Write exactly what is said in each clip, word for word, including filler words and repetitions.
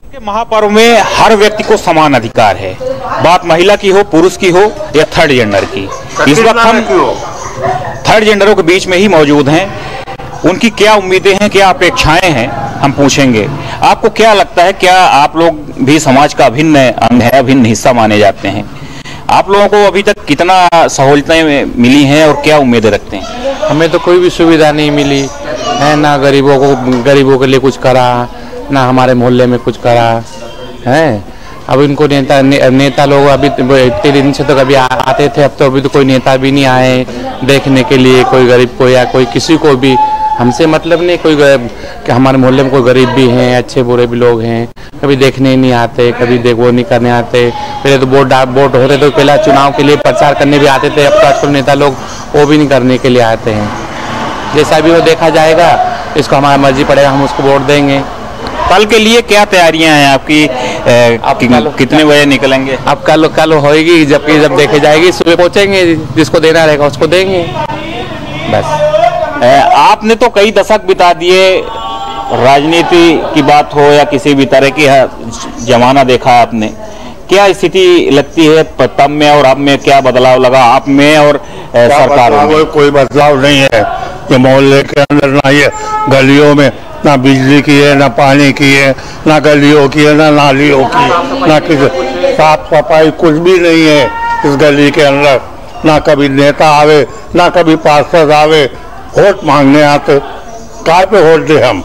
के महापर्व में हर व्यक्ति को समान अधिकार है, बात महिला की हो, पुरुष की हो या थर्ड जेंडर की। इस वक्त हम थर्ड जेंडरों के बीच में ही मौजूद हैं। उनकी क्या उम्मीदें हैं, क्या अपेक्षाएं हैं, हम पूछेंगे। आपको क्या लगता है, क्या आप लोग भी समाज का अभिन्न अंग है, अभिन्न हिस्सा माने जाते हैं? आप लोगों को अभी तक कितना सहूलतें मिली हैं और क्या उम्मीदें रखते हैं? हमें तो कोई भी सुविधा नहीं मिली है, ना गरीबों को गरीबों के लिए कुछ करा, ना हमारे मोहल्ले में कुछ करा है। अब इनको नेता ने, नेता लोग अभी इतने दिन से तो कभी आ, आते थे, अब तो अभी तो कोई नेता भी नहीं आए देखने के लिए, कोई गरीब को या कोई किसी को भी। हमसे मतलब नहीं, कोई कि हमारे मोहल्ले में कोई गरीब भी हैं, अच्छे बुरे भी लोग हैं, कभी देखने नहीं आते, कभी देख वो नहीं करने आते। पहले तो वोट वोट होते तो पहला चुनाव के लिए प्रचार करने भी आते थे, अब तो आजकल नेता लोग वो भी नहीं करने के लिए आते हैं। जैसा भी वो देखा जाएगा, इसको हमारा मर्जी पड़ेगा, हम उसको वोट देंगे। कल के लिए क्या तैयारियां हैं आपकी? आप कि, कितने बजे निकलेंगे? अब कल कल होएगी, जबकि जब देखे जाएगी सुबह पहुंचेंगे, जिसको देना रहेगा उसको देंगे बस। आपने तो कई दशक बिता दिए, राजनीति की बात हो या किसी भी तरह की जमाना देखा आपने, क्या स्थिति लगती है तब में और अब में? क्या बदलाव लगा आप में और सरकार में? कोई बदलाव नहीं है। ये मोहल्ले के अंदर ना ये गलियों में ना बिजली की है, ना पानी की है, ना गलियों की है, ना नालियों की है, ना किसी साफ सफाई कुछ भी नहीं है इस गली के अंदर। ना कभी नेता आवे, ना कभी पार्षद आवे, वोट मांगने आते। काय पे वोट दे हम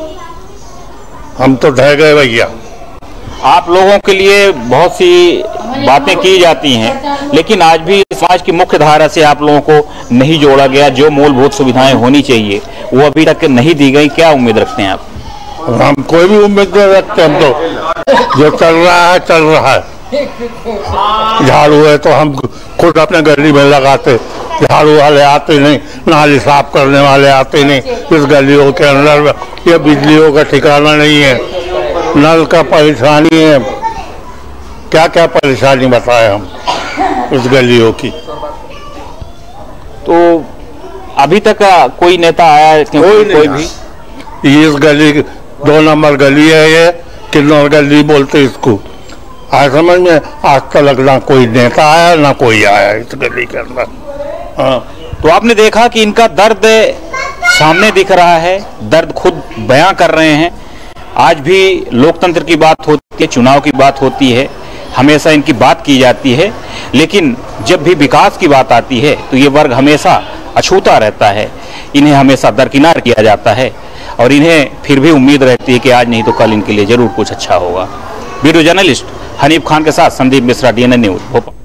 हम तो ढह गए भैया। आप लोगों के लिए बहुत सी बातें की जाती हैं, लेकिन आज भी समाज की मुख्य धारा से आप लोगों को नहीं जोड़ा गया। जो मूलभूत सुविधाएं होनी चाहिए वो अभी तक नहीं दी गई। क्या उम्मीद रखते हैं आप? हम कोई भी उम्मीद नहीं रखते। हम तो जो चल रहा है चल रहा है। झाड़ू है तो हम खुद अपने गली में लगाते, झाड़ू वाले आते नहीं, नाली साफ करने वाले आते नहीं इस गलियों के अंदर। ये बिजलियों का ठिकाना नहीं है, नल का परेशानी है, क्या क्या परेशानी बताए हम इस गलियों की। तो अभी तक कोई नेता आया? कोई, कोई भी। इस गली दो नंबर गली है, ये किन्नौर गली बोलते इसको। आज समझ में आज तक ना कोई नेता आया ना कोई आया इस गली के अंदर। हाँ। तो आपने देखा कि इनका दर्द सामने दिख रहा है, दर्द खुद बयां कर रहे हैं। आज भी लोकतंत्र की बात होती है, चुनाव की बात होती है, हमेशा इनकी बात की जाती है, लेकिन जब भी विकास की बात आती है तो ये वर्ग हमेशा अछूता रहता है। इन्हें हमेशा दरकिनार किया जाता है और इन्हें फिर भी उम्मीद रहती है कि आज नहीं तो कल इनके लिए जरूर कुछ अच्छा होगा। वीडियो जर्नलिस्ट हनीफ खान के साथ Sandeep Mishra, D N N news, Bhopal.